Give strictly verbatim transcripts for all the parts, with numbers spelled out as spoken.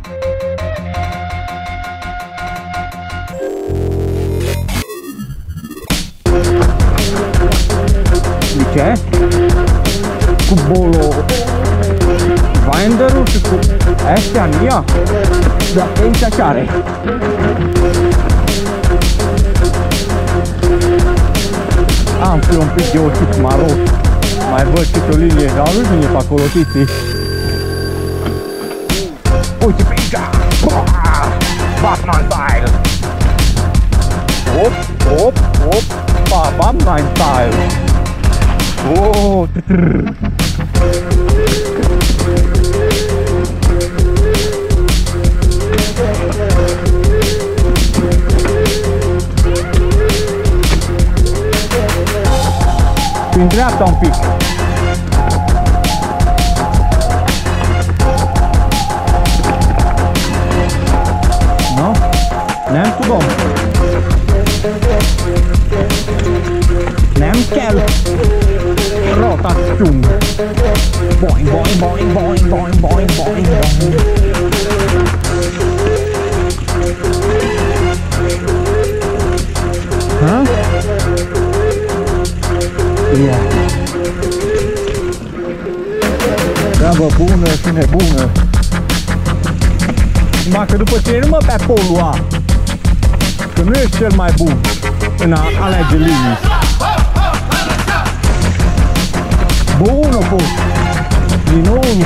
Ce? Cu bolo Winderul și cu astea în ea? Da, aici ce are? Am fi un pic de oțit maro. Mai văd câte o linie, dar nu vine pe acolo, tiții. Uite pe aici! Batman style! Hop, hop, hop! Batman style! Oh, trrr. Prin dreapta un pic. No? Nem tudom. Nem kell. Rotáciunk. Boing, boing, boing, boing, boing, boing, boing, boing. Ha? Yeah. Treabă bună și nebună. Numai că după ce nu mă pe polul A, că nu ești cel mai bun în a alege linii. Bun a fost! Minuni!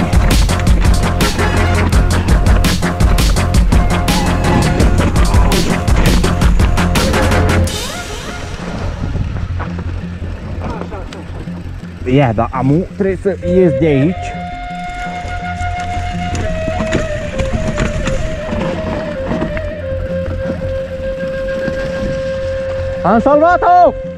Ia, dar amu trebuie să ies de aici. Am salvat-o!